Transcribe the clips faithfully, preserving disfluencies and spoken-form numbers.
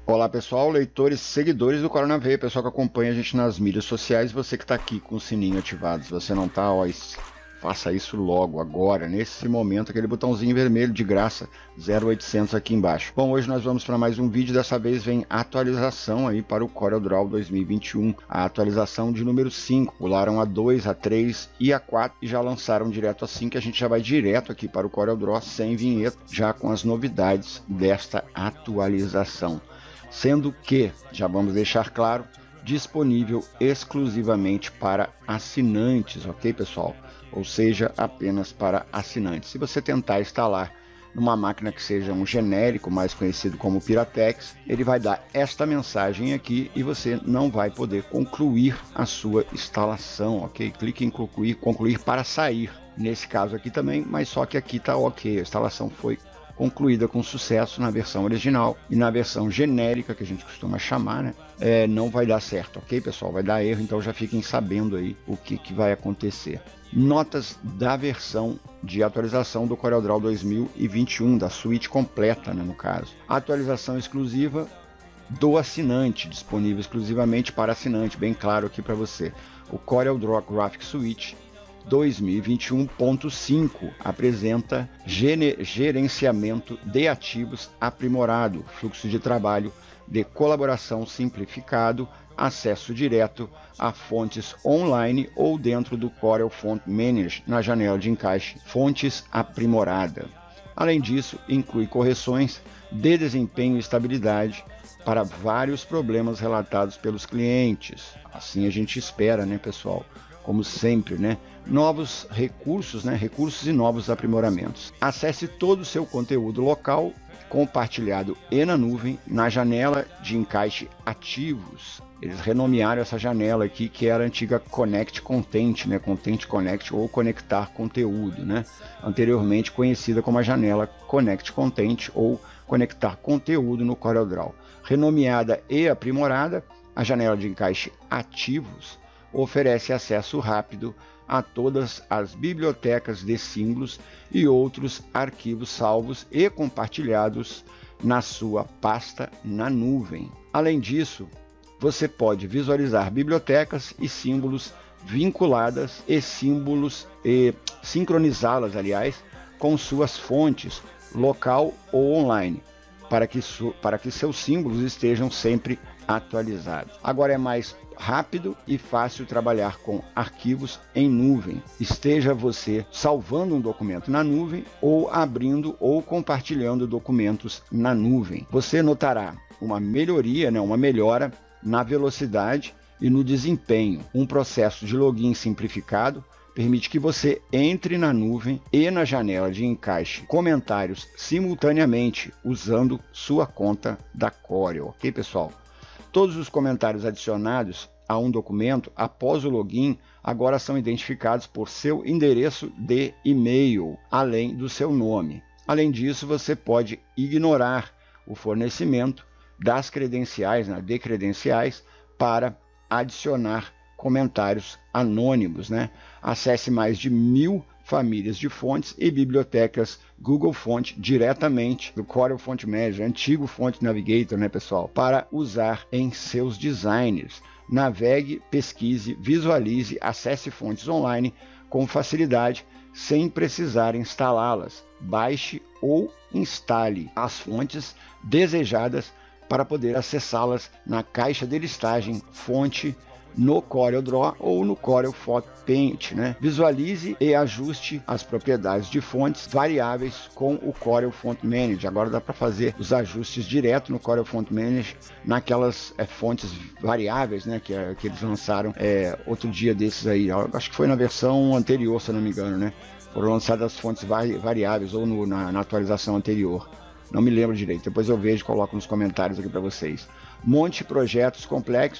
Olá pessoal, leitores, seguidores do Corona Veio, pessoal que acompanha a gente nas mídias sociais, você que está aqui com o sininho ativado. Se você não está, ó, faça isso logo, agora, nesse momento, aquele botãozinho vermelho de graça, zero oitocentos aqui embaixo. Bom, hoje nós vamos para mais um vídeo, dessa vez vem atualização aí para o CorelDRAW dois mil e vinte e um, a atualização de número cinco, pularam a dois, a três e a quatro e já lançaram direto a cinco, a gente já vai direto aqui para o CorelDRAW sem vinheta, já com as novidades desta atualização. Sendo que, já vamos deixar claro, disponível exclusivamente para assinantes, ok pessoal? Ou seja, apenas para assinantes. Se você tentar instalar numa máquina que seja um genérico, mais conhecido como Piratex, ele vai dar esta mensagem aqui e você não vai poder concluir a sua instalação, ok? Clique em concluir, concluir para sair, nesse caso aqui também, mas só que aqui está ok, a instalação foi concluída com sucesso na versão original, e na versão genérica, que a gente costuma chamar, né, é, não vai dar certo, ok pessoal? Vai dar erro, então já fiquem sabendo aí o que, que vai acontecer. Notas da versão de atualização do CorelDRAW dois mil e vinte e um, da suíte completa, né, no caso. Atualização exclusiva do assinante, disponível exclusivamente para assinante, bem claro aqui para você. O CorelDRAW Graphics Suite dois mil e vinte e um ponto cinco apresenta gerenciamento de ativos aprimorado, fluxo de trabalho de colaboração simplificado, acesso direto a fontes online ou dentro do Corel Font Manager na janela de encaixe fontes aprimorada. Além disso, inclui correções de desempenho e estabilidade para vários problemas relatados pelos clientes. Assim a gente espera, né, pessoal? Como sempre, né? Novos recursos, né? Recursos e novos aprimoramentos. Acesse todo o seu conteúdo local, compartilhado e na nuvem, na janela de encaixe ativos. Eles renomearam essa janela aqui, que era a antiga Connect Content, né? Content Connect ou Conectar Conteúdo, né? Anteriormente conhecida como a janela Connect Content ou Conectar Conteúdo no CorelDRAW. Renomeada e aprimorada, a janela de encaixe ativos oferece acesso rápido a todas as bibliotecas de símbolos e outros arquivos salvos e compartilhados na sua pasta na nuvem. Além disso, você pode visualizar bibliotecas e símbolos vinculadas e símbolos e sincronizá-las, aliás, com suas fontes local ou online, para que, para que seus símbolos estejam sempre atualizados. Agora é mais rápido e fácil trabalhar com arquivos em nuvem, esteja você salvando um documento na nuvem ou abrindo ou compartilhando documentos na nuvem. Você notará uma melhoria, né, uma melhora na velocidade e no desempenho. Um processo de login simplificado permite que você entre na nuvem e na janela de encaixe comentários simultaneamente usando sua conta da Corel, ok pessoal? Todos os comentários adicionados a um documento após o login agora são identificados por seu endereço de e-mail, além do seu nome. Além disso, você pode ignorar o fornecimento das credenciais, né, de credenciais, para adicionar comentários anônimos, né? Acesse mais de mil famílias de fontes e bibliotecas Google Font diretamente do Corel Font Manager, antigo Font Navigator, né, pessoal, para usar em seus designers. Navegue, pesquise, visualize, acesse fontes online com facilidade, sem precisar instalá-las. Baixe ou instale as fontes desejadas para poder acessá-las na caixa de listagem fonte no CorelDRAW ou no Corel Font Paint, né? Visualize e ajuste as propriedades de fontes variáveis com o Corel Font Manager. Agora dá para fazer os ajustes direto no Corel Font Manager naquelas é, fontes variáveis, né? Que, é, que eles lançaram é, outro dia desses aí. Acho que foi na versão anterior, se eu não me engano, né? Foram lançadas as fontes vari variáveis ou no, na, na atualização anterior. Não me lembro direito. Depois eu vejo e coloco nos comentários aqui para vocês. Monte projetos complexos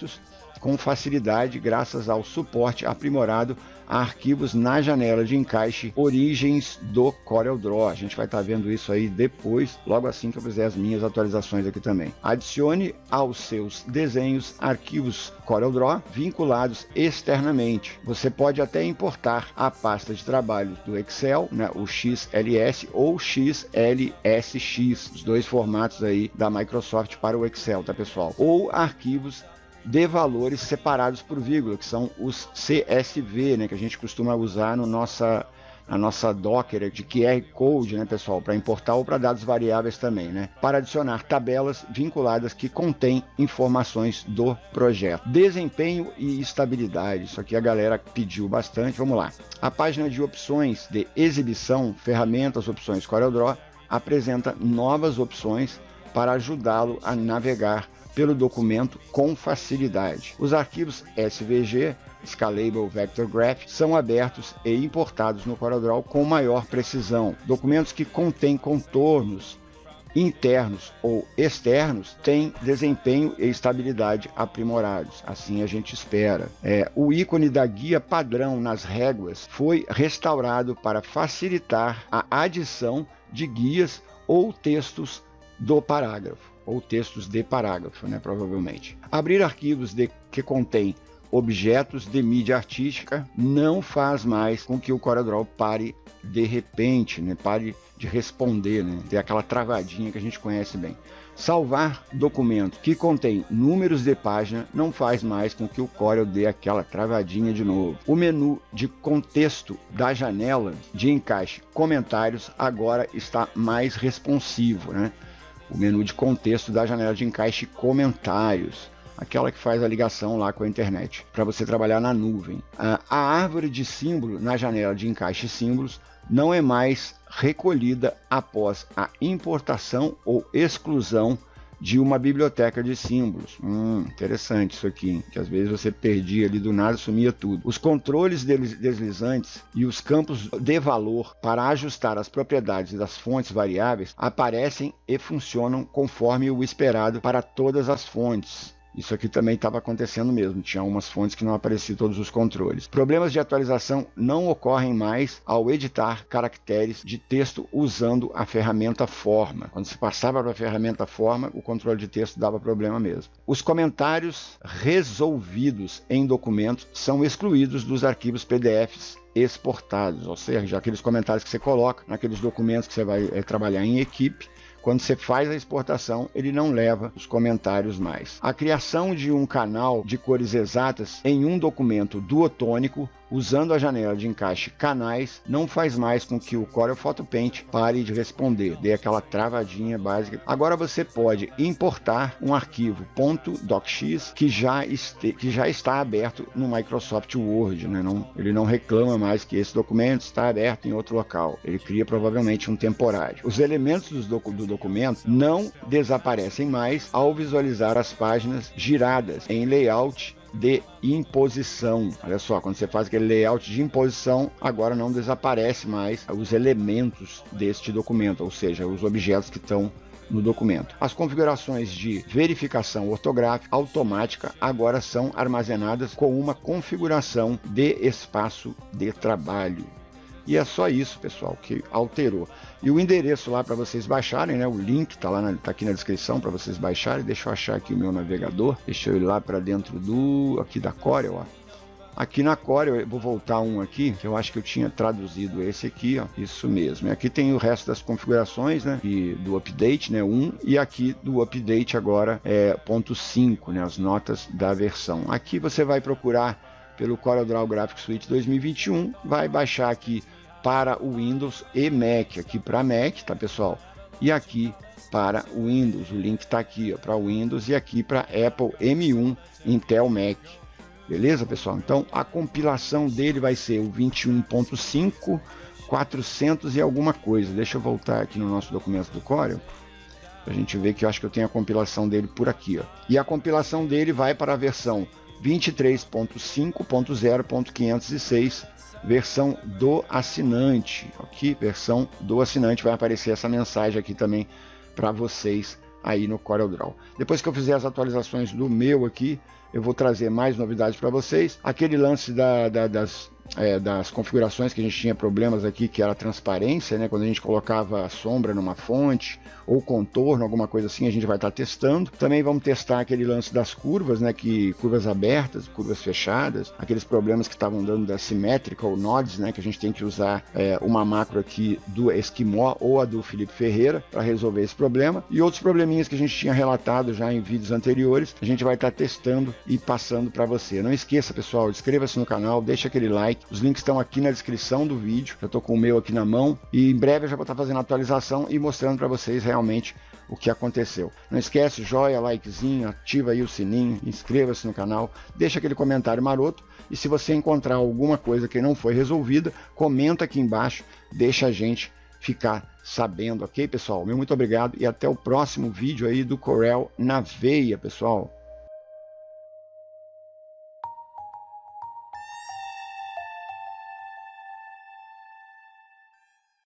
com facilidade graças ao suporte aprimorado a arquivos na janela de encaixe Origens do CorelDRAW. A gente vai estar vendo isso aí depois, logo assim que eu fizer as minhas atualizações aqui também. Adicione aos seus desenhos arquivos CorelDRAW vinculados externamente. Você pode até importar a pasta de trabalho do Excel, né, o X L S ou X L S X, os dois formatos aí da Microsoft para o Excel, tá pessoal? Ou arquivos de valores separados por vírgula, que são os C S V, né, que a gente costuma usar no nossa, na nossa Docker de Q R Code, né, pessoal, para importar ou para dados variáveis também, né, para adicionar tabelas vinculadas que contêm informações do projeto. Desempenho e estabilidade, isso aqui a galera pediu bastante, vamos lá. A página de opções de exibição, ferramentas, opções CorelDRAW, apresenta novas opções para ajudá-lo a navegar pelo documento com facilidade. Os arquivos S V G, Scalable Vector Graph, são abertos e importados no CorelDRAW com maior precisão. Documentos que contêm contornos internos ou externos têm desempenho e estabilidade aprimorados, assim a gente espera. É, o ícone da guia padrão nas réguas foi restaurado para facilitar a adição de guias ou textos do parágrafo, ou textos de parágrafo, né, provavelmente. Abrir arquivos de, que contêm objetos de mídia artística não faz mais com que o CorelDRAW pare de repente, né, pare de responder, né, ter aquela travadinha que a gente conhece bem. Salvar documento que contém números de página não faz mais com que o Corel dê aquela travadinha de novo. O menu de contexto da janela de encaixe comentários agora está mais responsivo, né? O menu de contexto da janela de encaixe comentários, aquela que faz a ligação lá com a internet, para você trabalhar na nuvem. A, a árvore de símbolo na janela de encaixe símbolos não é mais recolhida após a importação ou exclusão de uma biblioteca de símbolos. Hum, interessante isso aqui, hein? Que às vezes você perdia ali do nada, sumia tudo. Os controles deslizantes e os campos de valor para ajustar as propriedades das fontes variáveis aparecem e funcionam conforme o esperado para todas as fontes. Isso aqui também estava acontecendo mesmo, tinha umas fontes que não apareciam todos os controles. Problemas de atualização não ocorrem mais ao editar caracteres de texto usando a ferramenta Forma. Quando se passava para a ferramenta Forma, o controle de texto dava problema mesmo. Os comentários resolvidos em documentos são excluídos dos arquivos P D Fs exportados, ou seja, aqueles comentários que você coloca naqueles documentos que você vai é, trabalhar em equipe. Quando você faz a exportação, ele não leva os comentários mais. A criação de um canal de cores exatas em um documento duotônico, usando a janela de encaixe canais, não faz mais com que o Corel Photo Paint pare de responder, dê aquela travadinha básica. Agora você pode importar um arquivo .docx que já, este, que já está aberto no Microsoft Word, né? não, ele não reclama mais que esse documento está aberto em outro local. Ele cria provavelmente um temporário. Os elementos do, docu do documento não desaparecem mais ao visualizar as páginas giradas em layout de imposição. Olha só, quando você faz aquele layout de imposição, agora não desaparece mais os elementos deste documento, ou seja, os objetos que estão no documento. As configurações de verificação ortográfica automática agora são armazenadas com uma configuração de espaço de trabalho. E é só isso, pessoal, que alterou. E o endereço lá para vocês baixarem, né? O link está lá, na, tá aqui na descrição para vocês baixarem. Deixa eu achar aqui o meu navegador. Deixa eu ir lá para dentro do aqui da Corel, ó. Aqui na Corel, eu vou voltar um aqui, que eu acho que eu tinha traduzido esse aqui, ó. Isso mesmo. E aqui tem o resto das configurações, né? E do update, né? um. E aqui do update agora é ponto cinco, né? As notas da versão. Aqui você vai procurar pelo CorelDRAW Graphics Suite dois mil e vinte e um, vai baixar aqui para o Windows e Mac, aqui para Mac, tá pessoal? E aqui para o Windows, o link está aqui para o Windows e aqui para Apple M um Intel Mac, beleza pessoal? Então a compilação dele vai ser o vinte e um ponto cinco, quatrocentos e alguma coisa. Deixa eu voltar aqui no nosso documento do Corel, para a gente ver que eu acho que eu tenho a compilação dele por aqui, ó. E a compilação dele vai para a versão vinte e três ponto cinco ponto zero ponto quinhentos e seis, versão do assinante. Aqui, versão do assinante, vai aparecer essa mensagem aqui também para vocês aí no CorelDRAW. Depois que eu fizer as atualizações do meu aqui, eu vou trazer mais novidades para vocês. Aquele lance da, da, das, é, das configurações que a gente tinha problemas aqui, que era a transparência, né? Quando a gente colocava a sombra numa fonte ou contorno, alguma coisa assim, a gente vai estar testando. Também vamos testar aquele lance das curvas, né? Que curvas abertas, curvas fechadas, aqueles problemas que estavam dando da Symmetrical Nodes, né? Que a gente tem que usar é, uma macro aqui do Esquimó ou a do Felipe Ferreira para resolver esse problema. E outros probleminhas que a gente tinha relatado já em vídeos anteriores, a gente vai estar testando e passando para você. Não esqueça, pessoal, inscreva-se no canal, deixa aquele like. Os links estão aqui na descrição do vídeo. Eu estou com o meu aqui na mão e em breve eu já vou estar fazendo a atualização e mostrando para vocês realmente o que aconteceu. Não esquece, joia, likezinho, ativa aí o sininho, inscreva-se no canal, deixa aquele comentário maroto e se você encontrar alguma coisa que não foi resolvida, comenta aqui embaixo, deixa a gente ficar sabendo, ok, pessoal? Meu muito obrigado e até o próximo vídeo aí do Corel na veia, pessoal.